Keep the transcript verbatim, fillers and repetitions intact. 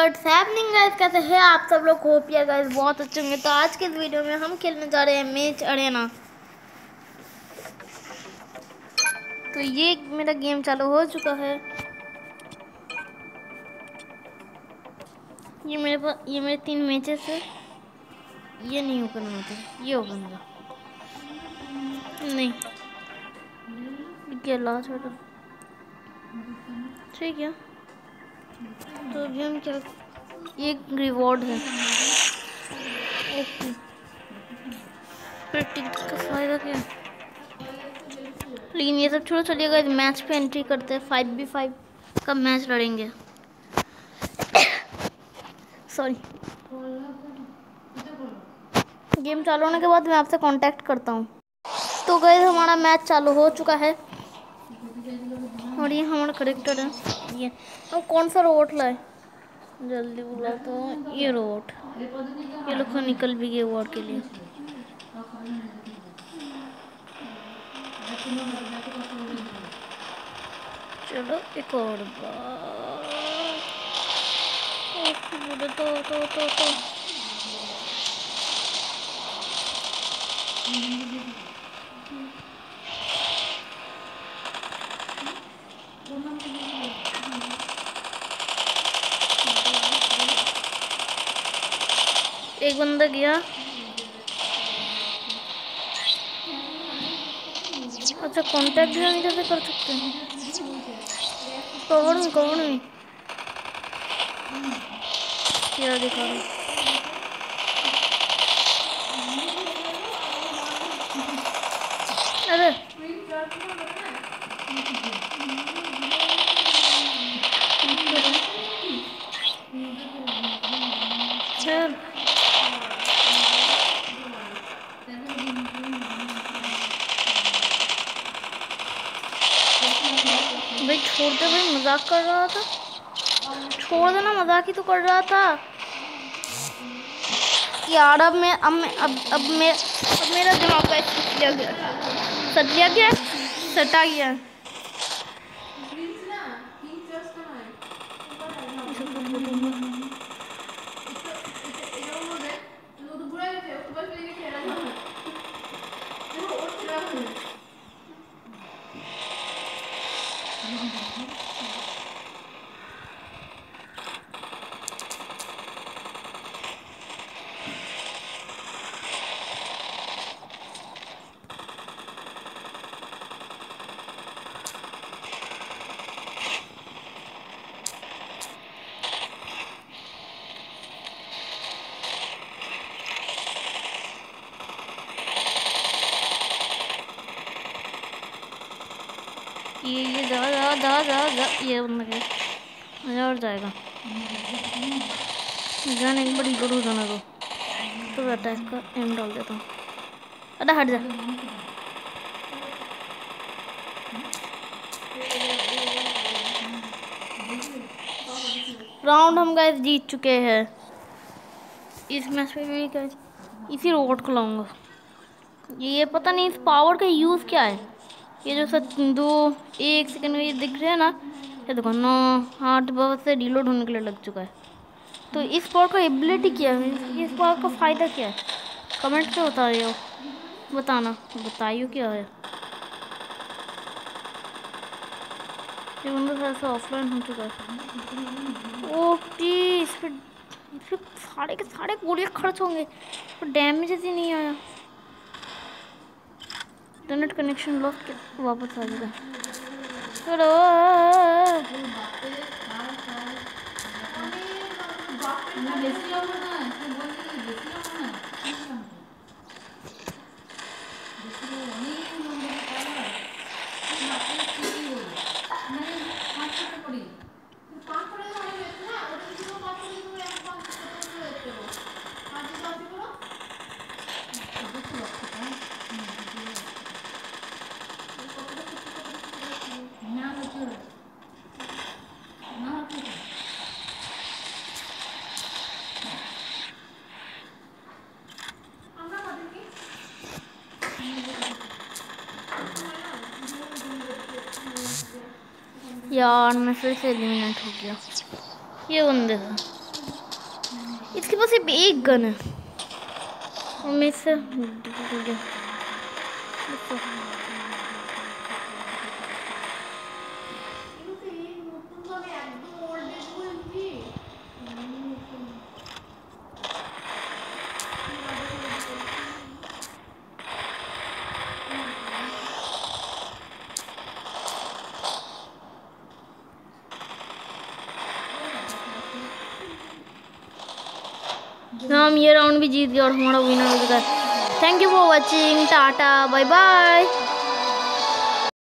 What's happening guys, कैसे हैं आप सब लोग? होप यार गाइस बहुत अच्छे होंगे। तो आज के इस वीडियो में हम खेलने जा रहे हैं मैच अरेना। तो ये मेरा गेम चालू हो चुका है। ये मेरे पास ये मेरे तीन मैचेस है। ये नहीं ओपन होता, ये ओपन होगा नहीं। क्या लास्ट बेटा, ठीक है। तो अभी हम क्या, एक रिवॉर्ड है। ओके, फिर टिकट का फायदा क्या है? लेकिन ये सब छोड़ो, चलिएगा इस मैच पे एंट्री करते हैं। फाइव बी फाइव का मैच लड़ेंगे। सॉरी, गेम चालू होने के बाद मैं आपसे कांटेक्ट करता हूँ। तो गाइस हमारा मैच चालू हो चुका है और ये हमारा करेक्टर है। ये हम कौन सा रोबोट लाए, जल्दी बोला। तो ये रोबोट, ये लोग निकल भी गए वॉर के लिए। चलो एक और बार। तो तो तो तो एक बंदा गया। अच्छा, कांटेक्ट भी हम इधर से कर सकते हैं। कवर में कवर में क्या दिखा रहा है? अरे चल भाई, छोड़ दे भाई, मजाक कर रहा था। छोड़ देना, मजाक ही तो कर रहा था यार। अब मैं अब मैं अब अब मैं अब मेरा दिमाग का लिया गया, सट लिया गया, सटा गया। ये ये जा जा जा जा जा ये बंदा गया, मजा और जाएगा। जान एक बड़ी गुरु जाना को तो अटैक का एम डाल देता हूँ। अरे हट जा। राउंड हम गाइस जीत चुके हैं। इस मैच में भी गाइस इसी रोबोट को लाऊंगा। ये पता नहीं इस पावर का यूज़ क्या है। ये जो सब दो एक सेकंड में ये दिख रहे हैं ना, ये देखो नौ आठ बजे से रिलोड होने के लिए लग चुका है। तो इस पावर का एबिलिटी क्या है, इस पावर का फ़ायदा क्या है? कमेंट पे बता रहे हो, बताना, बताइयो क्या है। ये बंदा ऐसा ऑफलाइन हो चुका है। ओके, इस पर इस पर सारे के सारे गोलियाँ खर्च होंगे, पर डैमेज ही नहीं आया। इंटरनेट कनेक्शन लॉस के वापस आ जाएगा। चलो यार, मैं फिर से एलिमिनेट हो गया। ये बंदे था। इसके पास सिर्फ एक गन है और मैं इससे हम ये राउंड भी जीत गए और हमारा विनर हो चुका है। Thank you for watching, tata bye bye.